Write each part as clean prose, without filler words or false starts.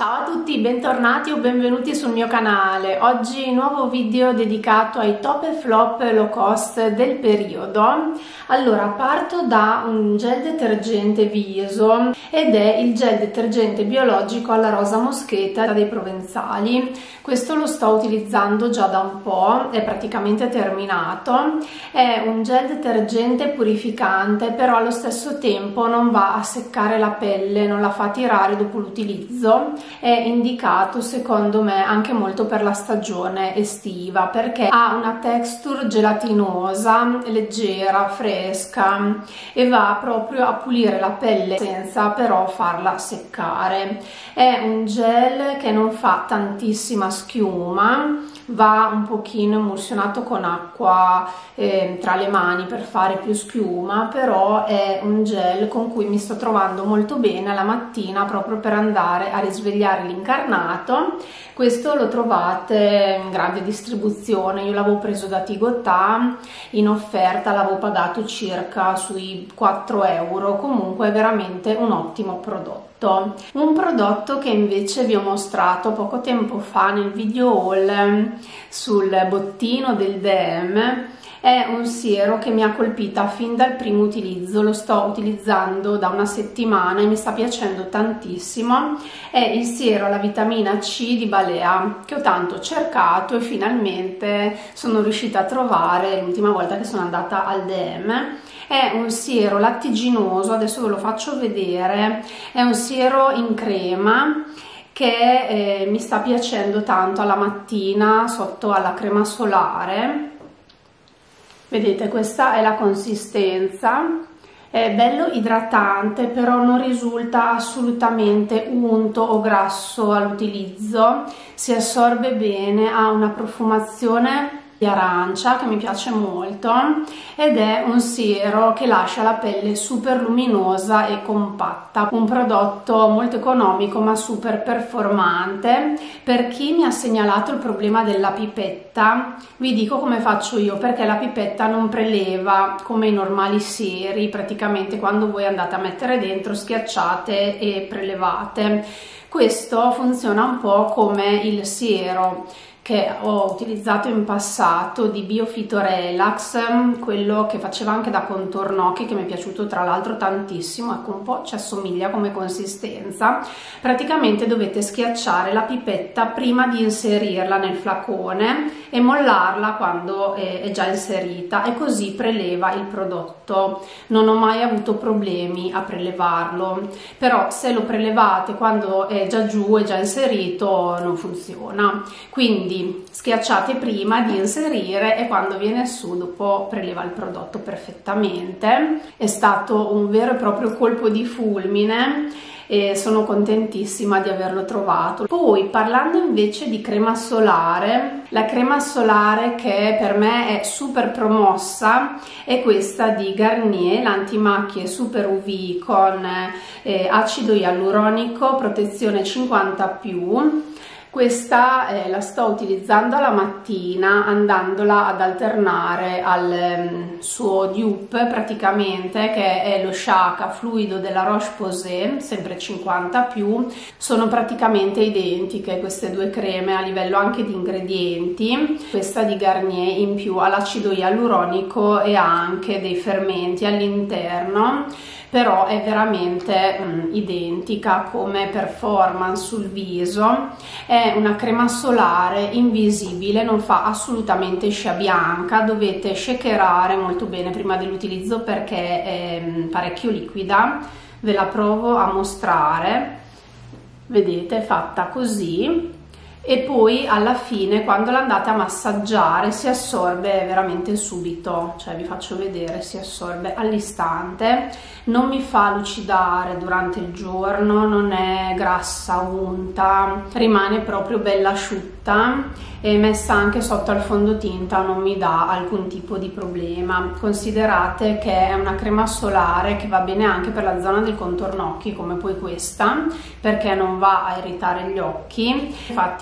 Ciao a tutti, bentornati o benvenuti sul mio canale. Oggi nuovo video dedicato ai top e flop low cost del periodo. Allora, parto da un gel detergente viso ed è il gel detergente biologico alla rosa moschetta dei Provenzali. Questo lo sto utilizzando già da un po', è praticamente terminato. È un gel detergente purificante, però allo stesso tempo non va a seccare la pelle, non la fa tirare dopo l'utilizzo. È indicato secondo me anche molto per la stagione estiva, perché ha una texture gelatinosa, leggera, fresca e va proprio a pulire la pelle senza però farla seccare. È un gel che non fa tantissima schiuma, va un pochino emulsionato con acqua tra le mani per fare più schiuma, però è un gel con cui mi sto trovando molto bene alla mattina, proprio per andare a risvegliare l'incarnato. Questo lo trovate in grande distribuzione, io l'avevo preso da Tigotà in offerta, l'avevo pagato circa sui 4 euro, comunque è veramente un ottimo prodotto. Un prodotto che invece vi ho mostrato poco tempo fa nel video haul sul bottino del DM è un siero che mi ha colpita fin dal primo utilizzo. Lo sto utilizzando da una settimana e mi sta piacendo tantissimo. È il siero alla vitamina C di Balea, che ho tanto cercato e finalmente sono riuscita a trovare l'ultima volta che sono andata al DM. È un siero lattiginoso, adesso ve lo faccio vedere. È un siero in crema che mi sta piacendo tanto alla mattina sotto alla crema solare. Vedete, questa è la consistenza, è bello idratante, però non risulta assolutamente unto o grasso all'utilizzo, si assorbe bene, ha una profumazione di arancia che mi piace molto ed è un siero che lascia la pelle super luminosa e compatta, un prodotto molto economico ma super performante. Per chi mi ha segnalato il problema della pipetta, vi dico come faccio io, perché la pipetta non preleva come i normali sieri, praticamente quando voi andate a mettere dentro schiacciate e prelevate. Questo funziona un po' come il siero che ho utilizzato in passato di Biofito Relax, quello che faceva anche da contorno occhi, che mi è piaciuto tra l'altro tantissimo. Ecco, un po' ci assomiglia come consistenza. Praticamente dovete schiacciare la pipetta prima di inserirla nel flacone e mollarla quando è già inserita, e così preleva il prodotto. Non ho mai avuto problemi a prelevarlo, però se lo prelevate quando è già giù, è già inserito, non funziona. Quindi schiacciate prima di inserire e quando viene su dopo preleva il prodotto perfettamente. È stato un vero e proprio colpo di fulmine e sono contentissima di averlo trovato. Poi, parlando invece di crema solare, la crema solare che per me è super promossa è questa di Garnier, l'antimacchie super UV con acido ialuronico, protezione 50+. Questa la sto utilizzando alla mattina, andandola ad alternare al suo dupe praticamente, che è lo Shaka fluido della Roche-Posay, sempre 50+. Sono praticamente identiche queste due creme a livello anche di ingredienti. Questa di Garnier in più ha l'acido ialuronico e ha anche dei fermenti all'interno, però è veramente identica come performance sul viso. È una crema solare invisibile, non fa assolutamente scia bianca, dovete shakerare molto bene prima dell'utilizzo perché è parecchio liquida. Ve la provo a mostrare, vedete, è fatta così. E poi alla fine, quando l'andate a massaggiare, si assorbe veramente subito, cioè vi faccio vedere, si assorbe all'istante, non mi fa lucidare durante il giorno, non è grassa, unta, rimane proprio bella asciutta e messa anche sotto al fondotinta non mi dà alcun tipo di problema. Considerate che è una crema solare che va bene anche per la zona del contorno occhi, come poi questa, perché non va a irritare gli occhi. Infatti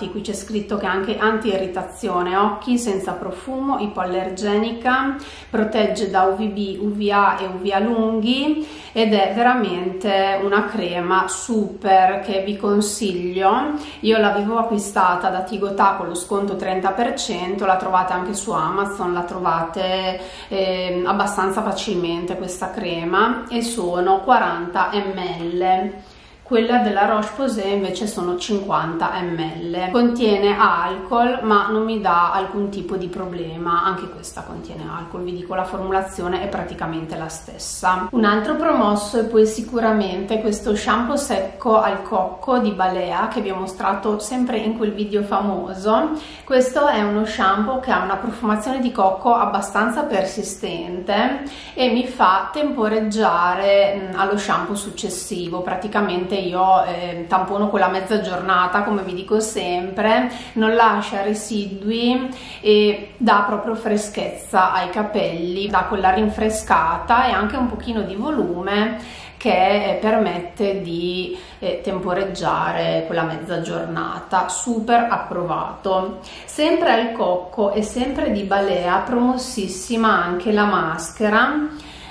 infatti qui c'è scritto che è anche anti-irritazione occhi, senza profumo, ipoallergenica, protegge da UVB, UVA e UVA lunghi, ed è veramente una crema super che vi consiglio. Io l'avevo acquistata da Tigotà con lo sconto 30%, la trovate anche su Amazon, la trovate abbastanza facilmente questa crema, e sono 40 ml. Quella della Roche-Posay invece sono 50 ml. Contiene alcol ma non mi dà alcun tipo di problema, anche questa contiene alcol, vi dico la formulazione è praticamente la stessa. Un altro promosso è poi sicuramente questo shampoo secco al cocco di Balea che vi ho mostrato sempre in quel video famoso. Questo è uno shampoo che ha una profumazione di cocco abbastanza persistente e mi fa temporeggiare allo shampoo successivo. Praticamente io tampono quella mezza giornata, come vi dico sempre, non lascia residui e dà proprio freschezza ai capelli, dà quella rinfrescata e anche un pochino di volume che permette di temporeggiare quella mezza giornata. Super approvato. Sempre al cocco e sempre di Balea, promossissima anche la maschera,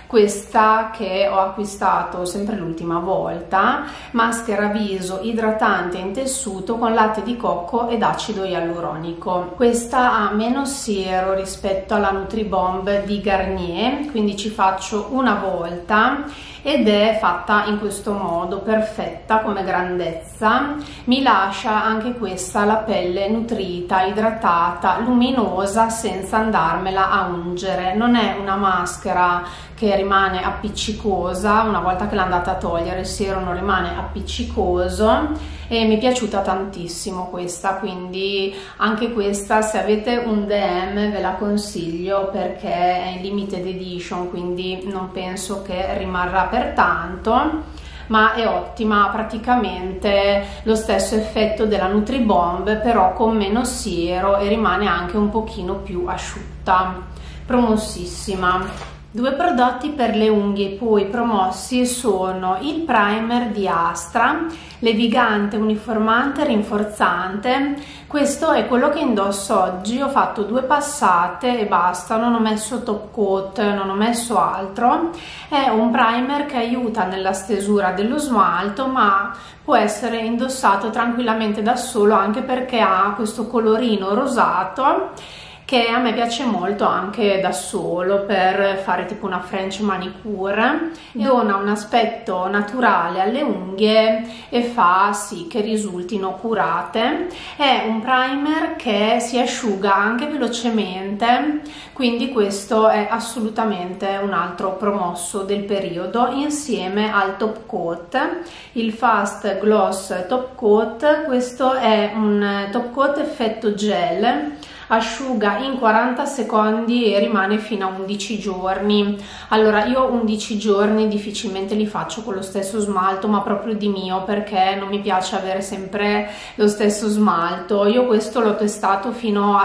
questa che ho acquistato sempre l'ultima volta, maschera viso idratante in tessuto con latte di cocco ed acido ialuronico. Questa ha meno siero rispetto alla Nutribomb di Garnier, quindi ci faccio una volta ed è fatta in questo modo, perfetta come grandezza. Mi lascia anche questa la pelle nutrita, idratata, luminosa senza andarmela a ungere. Non è una maschera che rimane appiccicosa, una volta che l'andate a togliere il siero non rimane appiccicoso, e mi è piaciuta tantissimo questa, quindi anche questa, se avete un DM, ve la consiglio perché è in limited edition, quindi non penso che rimarrà per tanto, ma è ottima, ha praticamente lo stesso effetto della Nutribomb però con meno siero e rimane anche un pochino più asciutta. Promossissima. Due prodotti per le unghie poi promossi sono il primer di Astra, levigante, uniformante, rinforzante. Questo è quello che indosso oggi, ho fatto 2 passate e basta, non ho messo top coat, non ho messo altro. È un primer che aiuta nella stesura dello smalto, ma può essere indossato tranquillamente da solo, anche perché ha questo colorino rosato che a me piace molto anche da solo per fare tipo una French manicure. Dona un aspetto naturale alle unghie e fa sì che risultino curate. È un primer che si asciuga anche velocemente, quindi questo è assolutamente un altro promosso del periodo, insieme al top coat, il Fast Gloss Top Coat. Questo è un top coat effetto gel, asciuga in 40 secondi e rimane fino a 11 giorni. Allora io 11 giorni difficilmente li faccio con lo stesso smalto, ma proprio di mio, perché non mi piace avere sempre lo stesso smalto. Io questo l'ho testato fino a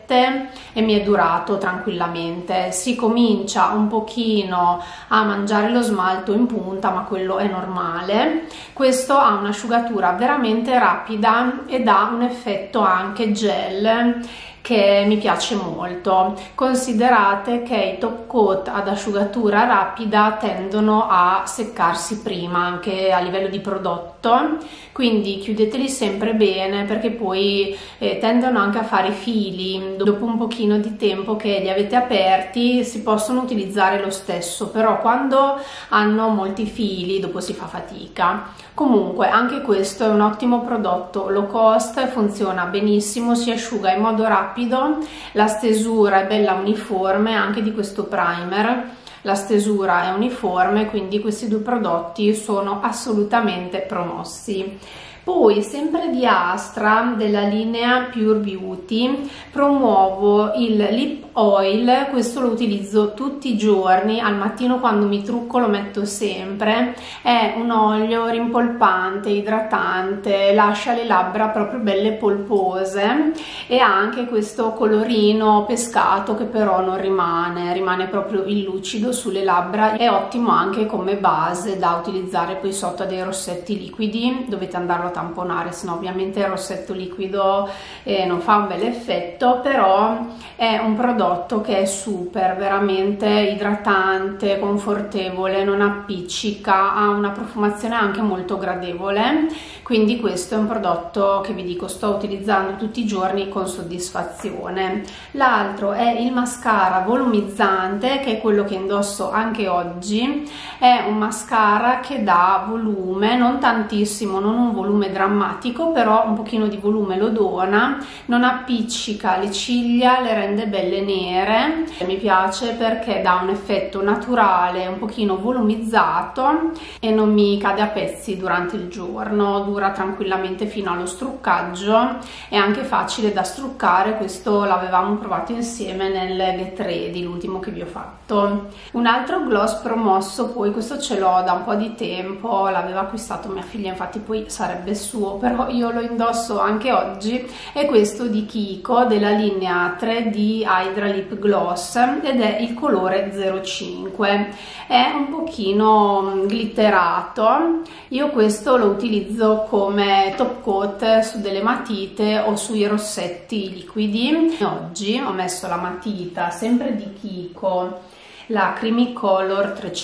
7 e mi è durato tranquillamente. Si comincia un pochino a mangiare lo smalto in punta, ma quello è normale. Questo ha un'asciugatura veramente rapida ed ha un effetto anche gel che mi piace molto. Considerate che i top coat ad asciugatura rapida tendono a seccarsi prima anche a livello di prodotto, quindi chiudeteli sempre bene, perché poi tendono anche a fare fili. Dopo un pochino di tempo che li avete aperti si possono utilizzare lo stesso, però quando hanno molti fili dopo si fa fatica. Comunque anche questo è un ottimo prodotto low cost, funziona benissimo, si asciuga in modo rapido, la stesura è bella uniforme anche di questo primer. La stesura è uniforme, quindi questi 2 prodotti sono assolutamente promossi. Poi sempre di Astra, della linea Pure Beauty, promuovo il lip oil. Questo lo utilizzo tutti i giorni, al mattino quando mi trucco lo metto sempre. È un olio rimpolpante, idratante, lascia le labbra proprio belle polpose e ha anche questo colorino pescato che però non rimane proprio il lucido sulle labbra. È ottimo anche come base da utilizzare poi sotto a dei rossetti liquidi, dovete andarlo a a tamponare, sennò ovviamente il rossetto liquido non fa un bel effetto, però è un prodotto che è super, veramente idratante, confortevole, non appiccica, ha una profumazione anche molto gradevole, quindi questo è un prodotto che vi dico sto utilizzando tutti i giorni con soddisfazione. L'altro è il mascara volumizzante, che è quello che indosso anche oggi. È un mascara che dà volume, non tantissimo, non un volume drammatico, però un pochino di volume lo dona, non appiccica le ciglia, le rende belle nere. Mi piace perché dà un effetto naturale, un pochino volumizzato e non mi cade a pezzi durante il giorno, dura tranquillamente fino allo struccaggio, è anche facile da struccare. Questo l'avevamo provato insieme nel Get Ready, l'ultimo che vi ho fatto. Un altro gloss promosso, poi questo ce l'ho da un po' di tempo, l'aveva acquistato mia figlia, infatti poi sarebbe suo, però io lo indosso anche oggi, è questo di Kiko della linea 3D Hydra Lip Gloss ed è il colore 05. È un pochino glitterato, io questo lo utilizzo come top coat su delle matite o sui rossetti liquidi. Oggi ho messo la matita sempre di Kiko, la Creamy Color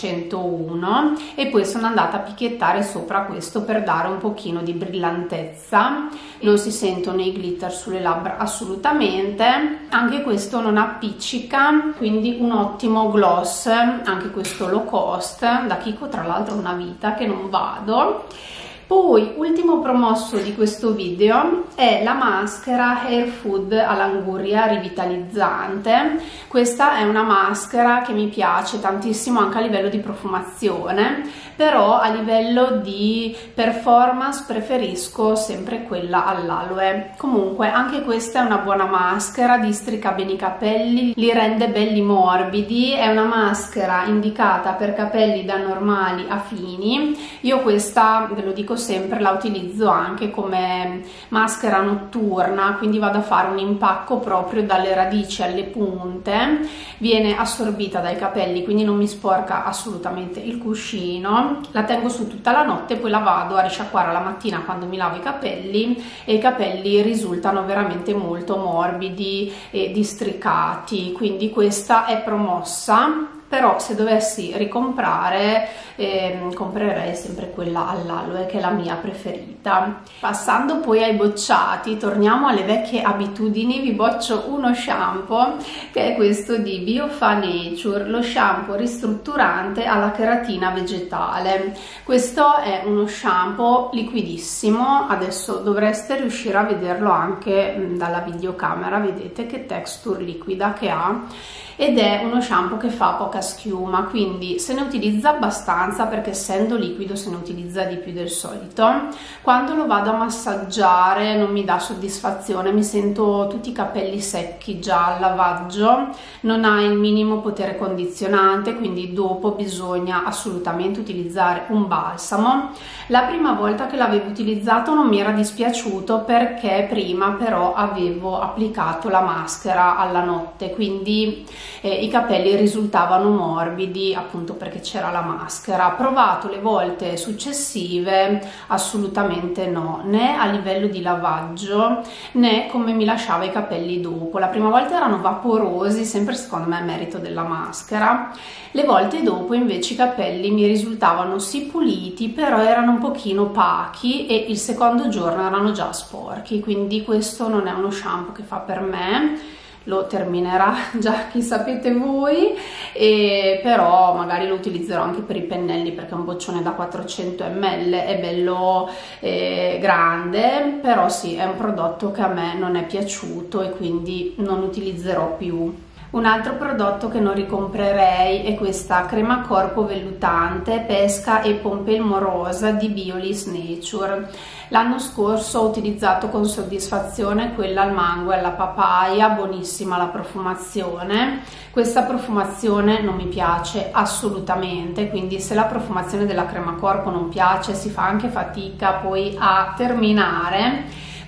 301, e poi sono andata a picchiettare sopra questo per dare un pochino di brillantezza. Non si sentono i glitter sulle labbra assolutamente, anche questo non appiccica, quindi un ottimo gloss, anche questo low cost da Kiko, tra l'altro una vita che non vado. Poi, ultimo promosso di questo video è la maschera Hair Food all'anguria rivitalizzante. Questa è una maschera che mi piace tantissimo anche a livello di profumazione, però a livello di performance preferisco sempre quella all'aloe. Comunque anche questa è una buona maschera, districa bene i capelli, li rende belli morbidi, è una maschera indicata per capelli da normali a fini. Io questa, ve lo dico sempre, la utilizzo anche come maschera notturna, quindi vado a fare un impacco proprio dalle radici alle punte, viene assorbita dai capelli, quindi non mi sporca assolutamente il cuscino, la tengo su tutta la notte, poi la vado a risciacquare la mattina quando mi lavo i capelli e i capelli risultano veramente molto morbidi e districati, quindi questa è promossa. Però se dovessi ricomprare comprerei sempre quella all'aloe, che è la mia preferita. Passando poi ai bocciati, torniamo alle vecchie abitudini. Vi boccio uno shampoo che è questo di Biofa Nature, lo shampoo ristrutturante alla cheratina vegetale. Questo è uno shampoo liquidissimo, adesso dovreste riuscire a vederlo anche dalla videocamera, vedete che texture liquida che ha, ed è uno shampoo che fa poca schiuma, quindi se ne utilizza abbastanza perché essendo liquido se ne utilizza di più del solito. Quando lo vado a massaggiare non mi dà soddisfazione, mi sento tutti i capelli secchi già al lavaggio, non ha il minimo potere condizionante, quindi dopo bisogna assolutamente utilizzare un balsamo. La prima volta che l'avevo utilizzato non mi era dispiaciuto perché prima però avevo applicato la maschera alla notte, quindi i capelli risultavano morbidi appunto perché c'era la maschera. Provato le volte successive, assolutamente no, né a livello di lavaggio né come mi lasciava i capelli dopo. La prima volta erano vaporosi, sempre secondo me merito della maschera. Le volte dopo invece i capelli mi risultavano sì puliti, però erano un pochino opachi e il secondo giorno erano già sporchi, quindi questo non è uno shampoo che fa per me. Lo terminerà già chi sapete voi, però magari lo utilizzerò anche per i pennelli perché è un boccione da 400 ml, è bello grande, però sì, è un prodotto che a me non è piaciuto e quindi non utilizzerò più. Un altro prodotto che non ricomprerei è questa crema corpo vellutante pesca e pompelmo rosa di Biolis Nature. L'anno scorso ho utilizzato con soddisfazione quella al mango e alla papaya, buonissima la profumazione. Questa profumazione non mi piace assolutamente, quindi se la profumazione della crema corpo non piace si fa anche fatica poi a terminare.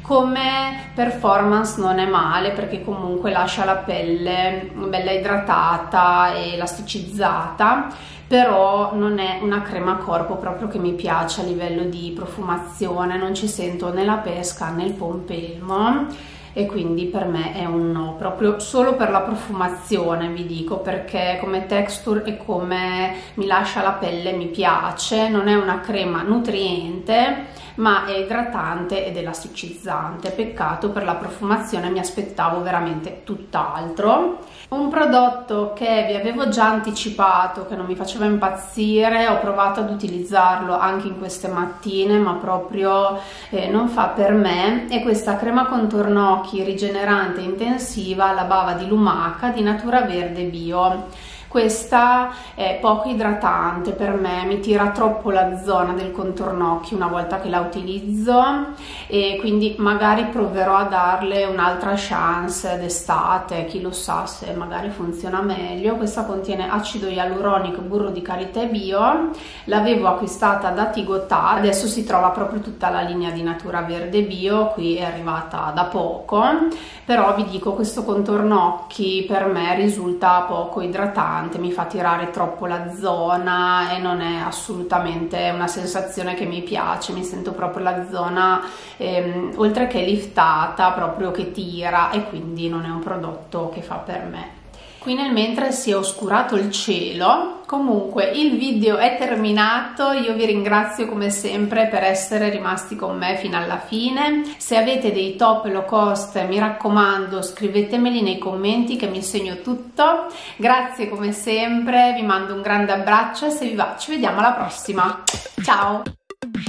Come performance non è male, perché comunque lascia la pelle bella idratata e elasticizzata, però non è una crema corpo proprio che mi piace a livello di profumazione, non ci sento né la pesca né il pompelmo, e quindi per me è un no, proprio solo per la profumazione vi dico, perché come texture e come mi lascia la pelle mi piace. Non è una crema nutriente, ma è idratante ed elasticizzante. Peccato per la profumazione, mi aspettavo veramente tutt'altro. Un prodotto che vi avevo già anticipato, che non mi faceva impazzire, ho provato ad utilizzarlo anche in queste mattine, ma proprio non fa per me, è questa crema contorno occhi rigenerante intensiva, la bava di lumaca di Natura Verde Bio. Questa è poco idratante per me, mi tira troppo la zona del contorno occhi una volta che la utilizzo, e quindi magari proverò a darle un'altra chance d'estate, chi lo sa se magari funziona meglio. Questa contiene acido ialuronico e burro di karité bio, l'avevo acquistata da Tigotà, adesso si trova proprio tutta la linea di Natura Verde Bio, qui è arrivata da poco, però vi dico, questo contorno occhi per me risulta poco idratante, mi fa tirare troppo la zona e non è assolutamente una sensazione che mi piace. Mi sento proprio la zona oltre che liftata, proprio che tira, e quindi non è un prodotto che fa per me. Qui nel mentre si è oscurato il cielo. Comunque il video è terminato, io vi ringrazio come sempre per essere rimasti con me fino alla fine. Se avete dei top low cost, mi raccomando, scrivetemeli nei commenti che mi segno tutto. Grazie come sempre, vi mando un grande abbraccio e se vi va ci vediamo alla prossima. Ciao!